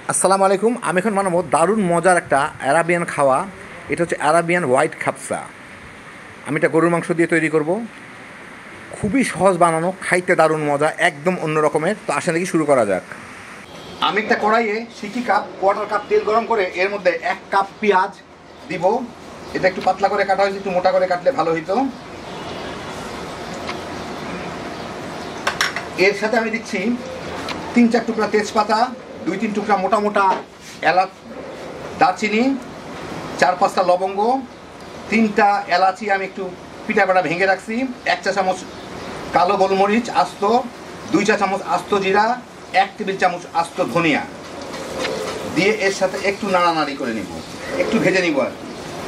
আসসালামু আলাইকুম। আমি এখন বানাবো দারুণ মজার একটা অ্যারাবিয়ান খাওয়া। এটা হচ্ছে অ্যারাবিয়ান হোয়াইট খাপসা। আমি এটা গরুর মাংস দিয়ে তৈরি করব। খুবই সহজ বানানো, খাইতে দারুণ মজা, একদম অন্য রকমের। তো আসেন দেখি শুরু করা যাক। আমি একটা কড়াইয়ে সিকি কাপ কোয়ার্টার কাপ তেল গরম করে এর মধ্যে 1 কাপ পেঁয়াজ দিব। এটা একটু পাতলা করে কাটা হয়েছে, একটু মোটা করে কাটলে ভালো হইতো। এর সাথে আমি দিচ্ছি 3-4 টুকরা তেজপাতা, 2-3 টুকরা মোটা মোটা এলাচ, দারচিনি, 4-5টা লবঙ্গ, 3টা এলাচি আমি একটু পিঠা পাটা ভেঙে রাখছি, 1 চা চামচ কালো গোলমরিচ আস্ত, 2 চা চামচ আস্ত জিরা, 1 টেবিল চামচ আস্ত ধনিয়া দিয়ে এর সাথে একটু নাড়ানাড়ি করে নিব, একটু ভেজে নিব আর কি।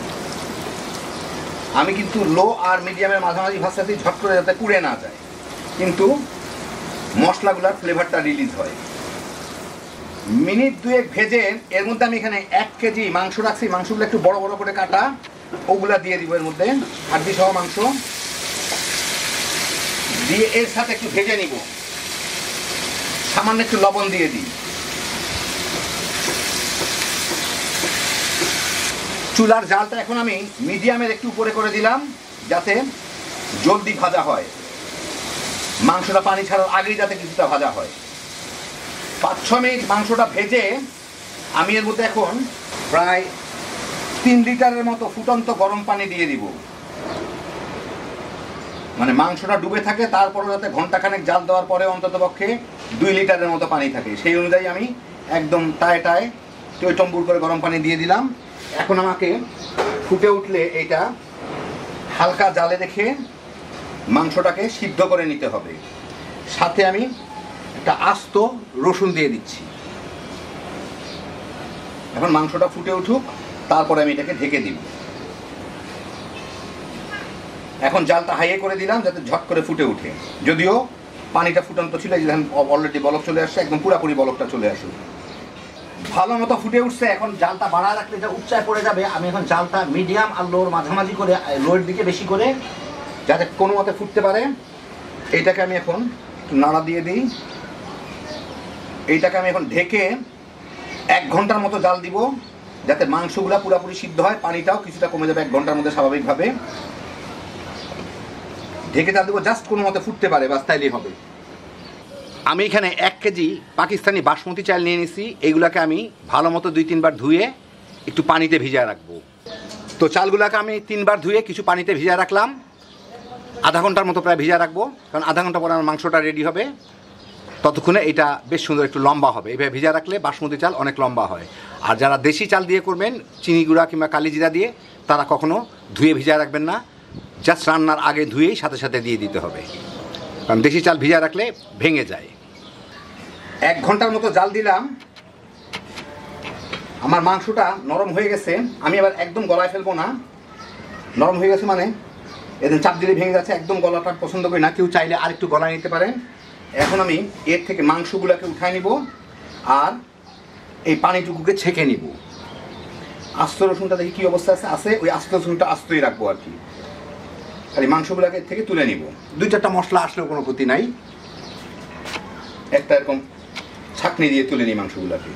আমি কিন্তু লো আর মিডিয়ামের মাঝামাঝি ভাজতে ঝট করে যাতে পুড়ে না যায়, কিন্তু মশলাগুলোর ফ্লেভারটা রিলিজ হয়। মিনিট 2 ভেজে এর মধ্যে আমি এখানে 1 কেজি মাংস রাখছি। মাংসগুলো একটু বড় বড় করে কাটা, ওগুলা দিয়ে দিব এর মধ্যে। হাড্ডি সহ মাংস দিয়ে এর সাথে একটু ভেজে নিব, সামান্য একটু লবণ দিয়ে দিই। চুলার জালটা এখন আমি মিডিয়ামের একটু উপরে করে দিলাম, যাতে জলদি ভাজা হয়। মাংসটা পানি ছাড়ার আগেই যাতে কিছুটা ভাজা হয়। 5-6 মিনিট মাংসটা ভেজে আমি এর মধ্যে এখন প্রায় 3 লিটারের মতো ফুটন্ত গরম পানি দিয়ে দিব। মানে মাংসটা ডুবে থাকে, তারপরে যাতে ঘন্টাখানেক জাল দেওয়ার পরে অন্তত পক্ষে 2 লিটারের মতো পানি থাকে, সেই অনুযায়ী আমি একদম টায় টায় টইটম্বুর করে গরম পানি দিয়ে দিলাম। এখন আমাকে ফুটে উঠলে এটা হালকা জালে রেখে মাংসটাকে সিদ্ধ করে নিতে হবে। সাথে আমি একটা আস্ত রসুন দিয়ে দিচ্ছি। এখন মাংসটা ফুটে উঠুক, তারপরে আমি এটাকে ঢেকে দিব। এখন জালটা হাইয়ে করে দিলাম যাতে ঝট করে ফুটে উঠে, যদিও পানিটা ফুটন্ত ছিল, এই যে অলরেডি বলক চলে আসছে, একদম পুরাপুরি বলকটা চলে আসুক। ভালো মতো ফুটে উঠছে। এখন জালটা বাড়ায় রাখলে এটা উচ্চায় পড়ে যাবে। আমি এখন জালটা মিডিয়াম আর লোর মাঝামাঝি করে, লোয়ের দিকে বেশি করে, যাতে কোনো মতে ফুটতে পারে। এইটাকে আমি এখন নাড়া দিয়ে দিই। এইটাকে আমি এখন ঢেকে 1 ঘন্টার মতো জাল দিব, যাতে মাংসগুলো পুরোপুরি সিদ্ধ হয়, পানিটাও কিছুটা কমে যাবে 1 ঘন্টার মধ্যে স্বাভাবিকভাবে। ঢেকে জাল দিব, জাস্ট কোনো মতে ফুটতে পারে, বাস তাইলেই হবে। আমি এখানে 1 কেজি পাকিস্তানি বাসমতি চাল নিয়ে নিছি। এইগুলাকে আমি ভালো মতো 2-3 বার ধুয়ে একটু পানিতে ভিজিয়ে রাখবো। তো চালগুলোকে আমি 3 বার ধুয়ে কিছু পানিতে ভিজিয়ে রাখলাম, আধা ঘন্টার মতো প্রায় ভিজিয়ে রাখবো, কারণ আধা ঘন্টা পরে আমার মাংসটা রেডি হবে। ততক্ষণে এটা বেশ সুন্দর একটু লম্বা হবে। এইভাবে ভিজা রাখলে বাসমতি চাল অনেক লম্বা হয়। আর যারা দেশি চাল দিয়ে করবেন, চিনি গুঁড়া কিংবা কালি জিরা দিয়ে, তারা কখনো ধুয়ে ভিজা রাখবেন না, জাস্ট রান্নার আগে ধুয়েই সাথে সাথে দিয়ে দিতে হবে, কারণ দেশি চাল ভিজা রাখলে ভেঙে যায়। 1 ঘন্টার মতো জাল দিলাম। আমার মাংসটা নরম হয়ে গেছে। আমি আবার একদম গলায় ফেলবো না। নরম হয়ে গেছে মানে এদের চাপ দিলে ভেঙে যাচ্ছে, একদম গলাটা পছন্দ করি না। কেউ চাইলে আর একটু গলায় নিতে পারেন। এখন আমি এর থেকে মাংসগুলোকে উঠায় নিব আর এই পানিটুকুকে ছেঁকে নিব। আস্ত রসুনটা দেখি কী অবস্থা আছে, ওই আস্ত রসুনটা আস্তই রাখবো আর কি। আর এই মাংসগুলোকে থেকে তুলে নিব। 2-4টা মশলা আসলেও কোনো ক্ষতি নাই। একটা এরকম ছাঁকনি দিয়ে তুলে নিই মাংসগুলোকে।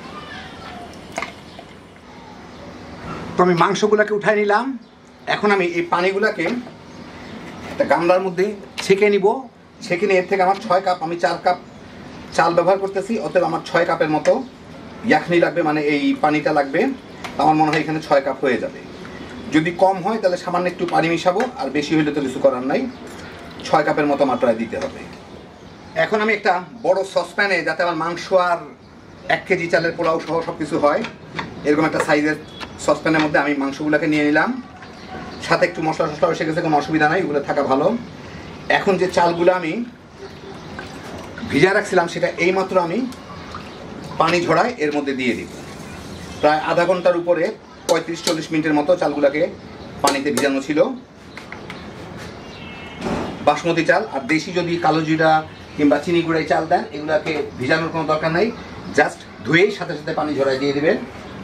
তো আমি মাংসগুলোকে উঠায় নিলাম। এখন আমি এই পানিগুলোকে একটা গামলার মধ্যে ছেঁকে নিব। ছেঁকে নিয়ে এর থেকে আমার 6 কাপ, আমি 4 কাপ চাল ব্যবহার করতেছি, অতএব আমার 6 কাপের মতো ইয়াখনি লাগবে, মানে এই পানিটা লাগবে। আমার মনে হয় এখানে 6 কাপ হয়ে যাবে। যদি কম হয় তাহলে সামান্য একটু পানি মিশাবো, আর বেশি হইলে তো কিছু করার নাই। 6 কাপের মতো মাত্রায় দিতে হবে। এখন আমি একটা বড় সসপ্যানে, যাতে আমার মাংস আর 1 কেজি চালের পোলাও সহ সব কিছু হয়, এরকম একটা সাইজের সসপ্যানের মধ্যে আমি মাংসগুলোকে নিয়ে নিলাম। সাথে একটু মশলা টশলা এসে গেছে, কোনো অসুবিধা নাই, এগুলো থাকা ভালো। এখন যে চালগুলো আমি ভিজা রাখছিলাম, সেটা এইমাত্র আমি পানি ঝরায় এর মধ্যে দিয়ে দিব। প্রায় আধা ঘন্টার উপরে 35-40 মিনিটের মতো চালগুলোকে পানিতে ভিজানো ছিল। বাসমতি চাল আর দেশি যদি কালো জিরা কিংবা চিনি গুঁড়াই চাল দেন, এগুলোকে ভিজানোর কোনো দরকার নাই, জাস্ট ধুয়েই সাথে সাথে পানি ঝরায় দিয়ে দেবেন,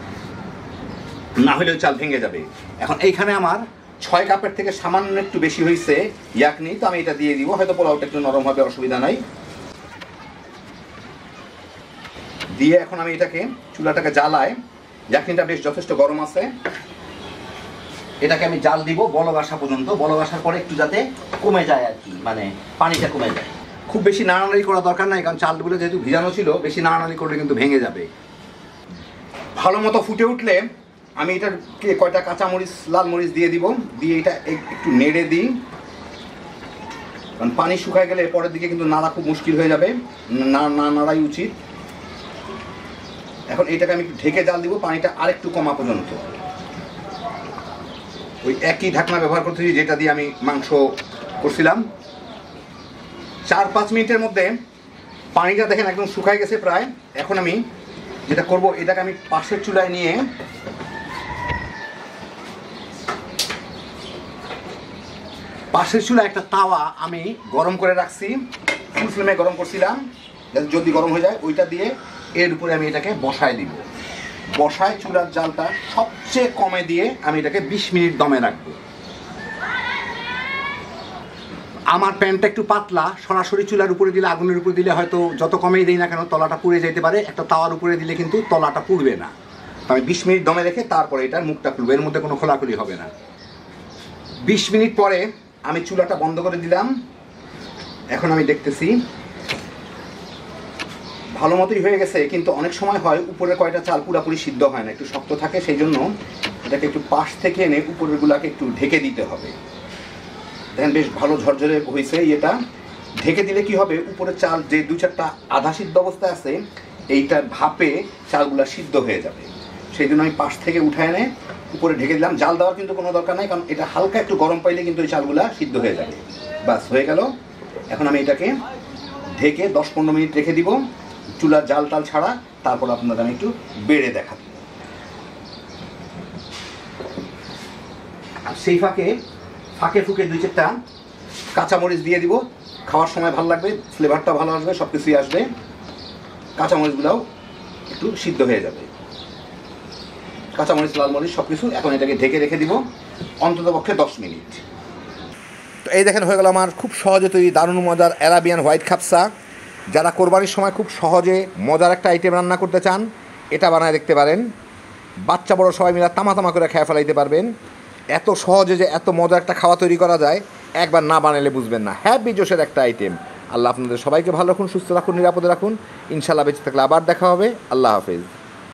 না হলেও চাল ভেঙে যাবে। এখন এইখানে আমার 6 কাপের থেকে সামান্য একটু বেশি হয়েছে ইয়াকনি, তো আমি এটা দিয়ে দিব। হয়তো পোলাওটা একটু নরম হবে, অসুবিধা নাই। দিয়ে এখন আমি এটাকে চুলাটাকে জ্বালাই, ইয়াকনিটা বেশ যথেষ্ট গরম আছে। এটাকে আমি জাল দিব বলক আসা পর্যন্ত, বলক আসার পরে একটু যাতে কমে যায় আর কি, মানে পানিটা কমে যায়। খুব বেশি নাড়ানাড়ি করা দরকার নাই, কারণ চালগুলো যেহেতু ভিজানো ছিল, বেশি নাড়ানাড়ি করলে কিন্তু ভেঙে যাবে। ভালো মতো ফুটে উঠলে আমি এটাকে কয়টা কাঁচামরিচ, লাল মরিচ দিয়ে দিব, দিয়ে এটা একটু নেড়ে দিই, কারণ পানি শুকায় গেলে পরের দিকে কিন্তু নাড়া খুব মুশকিল হয়ে যাবে, না নাড়াই উচিত। এখন এটাকে আমি একটু ঢেকে জাল দিব পানিটা আরেকটু কমা পর্যন্ত। ওই একই ঢাকনা ব্যবহার করতেছি যেটা দিয়ে আমি মাংস করছিলাম। 4-5 মিনিটের মধ্যে পানিটা দেখেন একদম শুকায় গেছে প্রায়। এখন আমি যেটা করব, এটাকে আমি পাশের চুলায় নিয়ে পাশের চুলায় একটা তাওয়া আমি গরম করে রাখছি, ফুল ফ্লেমে গরম করছিলাম, যদি গরম হয়ে যায় ওইটা দিয়ে এর উপরে আমি এটাকে বসায় দিব। বসায় চুলার জালটা সবচেয়ে কমে দিয়ে আমি এটাকে 20 মিনিট দমে রাখবো। আমার প্যানটা একটু পাতলা, সরাসরি চুলার উপরে দিলে, আগুনের উপরে দিলে হয়তো যত কমেই দিই না কেন তলাটা পুড়ে যেতে পারে, একটা তাওয়ার উপরে দিলে কিন্তু তলাটা পুড়বে না। আমি 20 মিনিট দমে রেখে তারপরে এটার মুখটা খুলবো, এর মধ্যে কোনো খোলাখুলি হবে না। 20 মিনিট পরে আমি চুলাটা বন্ধ করে দিলাম। এখন আমি দেখতেছি ভালো মতোই হয়ে গেছে, কিন্তু অনেক সময় হয় উপরের কয়টা চাল পুরোপুরি সিদ্ধ হয় না, একটু শক্ত থাকে, সেই জন্য এটাকে একটু পাশ থেকে এনে উপরের গুলাকে একটু ঢেকে দিতে হবে। দেখেন বেশ ভালো ঝরঝরে হয়েছে। এটা ঢেকে দিলে কি হবে, উপরে চাল যে 2-4টা আধা সিদ্ধ অবস্থায় আছে এইটার ভাপে চালগুলা সিদ্ধ হয়ে যাবে। সেই জন্য আমি পাশ থেকে উঠে এনে উপরে ঢেকে দিলাম। জাল দেওয়ার কিন্তু কোনো দরকার নাই, কারণ এটা হালকা একটু গরম পাইলে কিন্তু ওই চালগুলা সিদ্ধ হয়ে যাবে। বাস হয়ে গেল। এখন আমি এটাকে ঢেকে 10-15 মিনিট রেখে দিব, চুলার জাল টাল ছাড়া। তারপর আপনাদের আমি একটু বেড়ে দেখাবো। আর সেই ফাঁকে ফুকে 2-4টা কাঁচামরিচ দিয়ে দিব, খাওয়ার সময় ভালো লাগবে, ফ্লেভারটা ভালো আসবে, সব কিছুই আসবে, কাঁচামরিচগুলোও একটু সিদ্ধ হয়ে যাবে। কাঁচামরিচ, লাল মরিচ সব কিছু। এখন এটাকে ঢেকে রেখে দিব অন্তত পক্ষে 10 মিনিট। তো এই দেখেন হয়ে গেল আমার খুব সহজে তৈরি দারুণ মজার অ্যারাবিয়ান হোয়াইট খাপসা। যারা কোরবানির সময় খুব সহজে মজার একটা আইটেম রান্না করতে চান, এটা বানায় দেখতে পারেন। বাচ্চা বড় সবাই মিলে তামা করে খেয়ে ফেলাইতে পারবেন। এত সহজে যে এত মজার একটা খাওয়া তৈরি করা যায়, একবার না বানালে বুঝবেন না। হ্যাপি জোশের একটা আইটেম। আল্লাহ আপনাদের সবাইকে ভালো রাখুন, সুস্থ রাখুন, নিরাপদে রাখুন। ইনশাল্লাহ বেঁচে থাকলে আবার দেখা হবে। আল্লাহ হাফেজ।